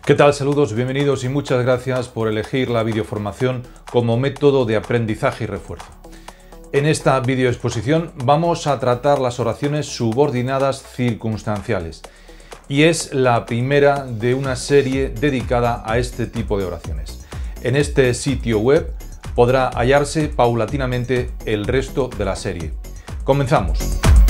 ¿Qué tal? Saludos, bienvenidos y muchas gracias por elegir la videoformación como método de aprendizaje y refuerzo. En esta videoexposición vamos a tratar las oraciones subordinadas circunstanciales y es la primera de una serie dedicada a este tipo de oraciones. En este sitio web podrá hallarse paulatinamente el resto de la serie. Comenzamos.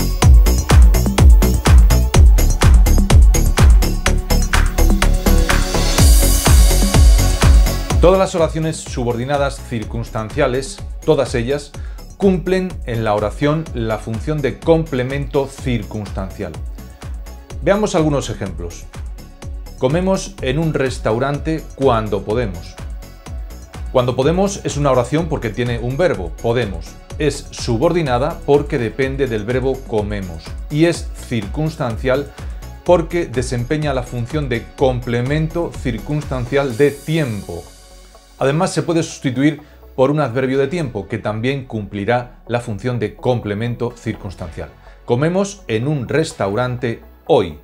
Todas las oraciones subordinadas circunstanciales, todas ellas, cumplen en la oración la función de complemento circunstancial. Veamos algunos ejemplos. Comemos en un restaurante cuando podemos. Cuando podemos es una oración porque tiene un verbo, podemos. Es subordinada porque depende del verbo comemos. Y es circunstancial porque desempeña la función de complemento circunstancial de tiempo. Además, se puede sustituir por un adverbio de tiempo que también cumplirá la función de complemento circunstancial. Comemos en un restaurante hoy.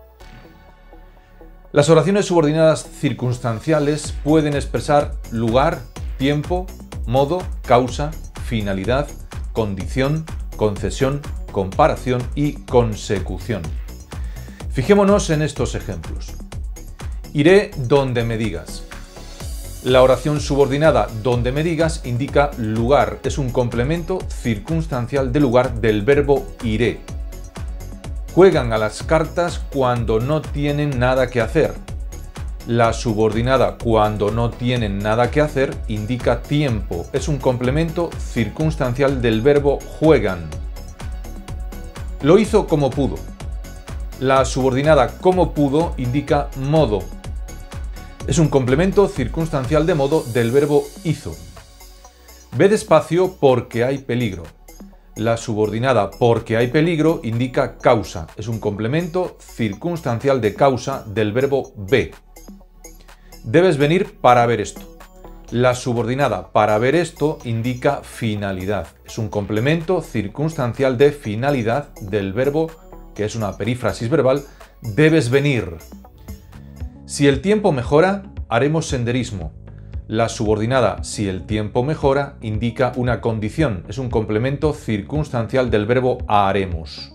Las oraciones subordinadas circunstanciales pueden expresar lugar, tiempo, modo, causa, finalidad, condición, concesión, comparación y consecución. Fijémonos en estos ejemplos. Iré donde me digas. La oración subordinada donde me digas indica lugar, es un complemento circunstancial de lugar del verbo iré. Juegan a las cartas cuando no tienen nada que hacer. La subordinada cuando no tienen nada que hacer indica tiempo, es un complemento circunstancial del verbo juegan. Lo hizo como pudo. La subordinada como pudo indica modo. Es un complemento circunstancial de modo del verbo hizo. Ve despacio porque hay peligro. La subordinada porque hay peligro indica causa. Es un complemento circunstancial de causa del verbo ve. Debes venir para ver esto. La subordinada para ver esto indica finalidad. Es un complemento circunstancial de finalidad del verbo, que es una perífrasis verbal, debes venir. Si el tiempo mejora, haremos senderismo. La subordinada si el tiempo mejora indica una condición, es un complemento circunstancial del verbo haremos.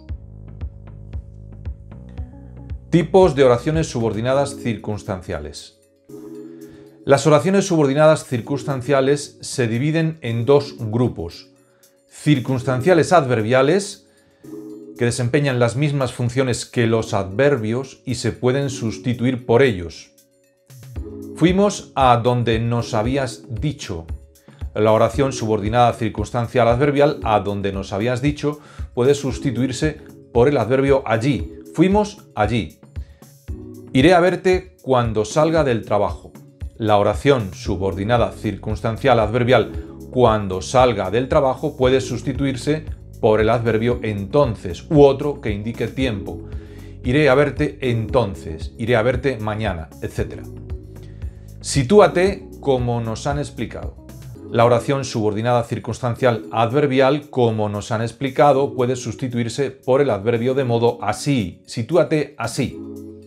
Tipos de oraciones subordinadas circunstanciales. Las oraciones subordinadas circunstanciales se dividen en dos grupos: circunstanciales adverbiales, que desempeñan las mismas funciones que los adverbios y se pueden sustituir por ellos. Fuimos a donde nos habías dicho. La oración subordinada circunstancial adverbial a donde nos habías dicho puede sustituirse por el adverbio allí. Fuimos allí. Iré a verte cuando salga del trabajo. La oración subordinada circunstancial adverbial cuando salga del trabajo puede sustituirse por el adverbio entonces u otro que indique tiempo. Iré a verte entonces, iré a verte mañana, etc. Sitúate como nos han explicado. La oración subordinada circunstancial adverbial, como nos han explicado, puede sustituirse por el adverbio de modo así. Sitúate así.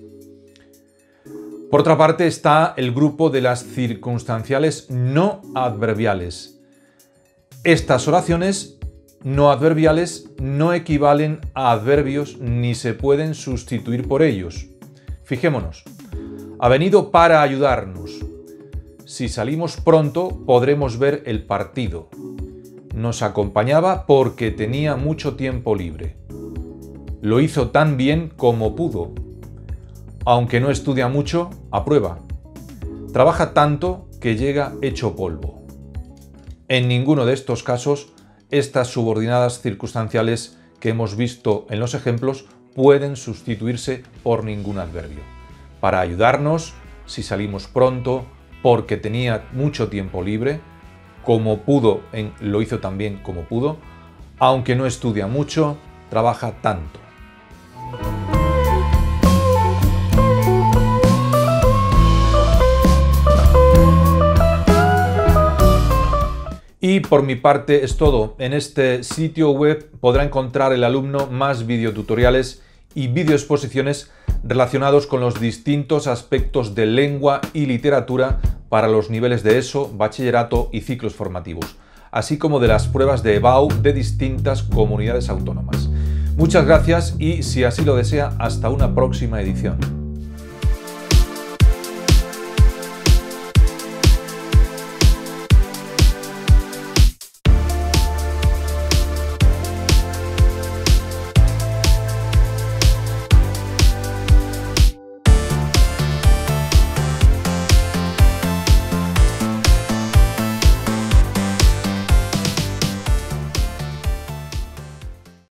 Por otra parte está el grupo de las circunstanciales no adverbiales. Estas oraciones no adverbiales no equivalen a adverbios ni se pueden sustituir por ellos. Fijémonos. Ha venido para ayudarnos. Si salimos pronto podremos ver el partido. Nos acompañaba porque tenía mucho tiempo libre. Lo hizo tan bien como pudo. Aunque no estudia mucho, aprueba. Trabaja tanto que llega hecho polvo. En ninguno de estos casos estas subordinadas circunstanciales que hemos visto en los ejemplos pueden sustituirse por ningún adverbio. Para ayudarnos, si salimos pronto, porque tenía mucho tiempo libre, como pudo en lo hizo también como pudo, aunque no estudia mucho, trabaja tanto. Y por mi parte es todo. En este sitio web podrá encontrar el alumno más videotutoriales y videoexposiciones relacionados con los distintos aspectos de lengua y literatura para los niveles de ESO, bachillerato y ciclos formativos, así como de las pruebas de EBAU de distintas comunidades autónomas. Muchas gracias y, si así lo desea, hasta una próxima edición.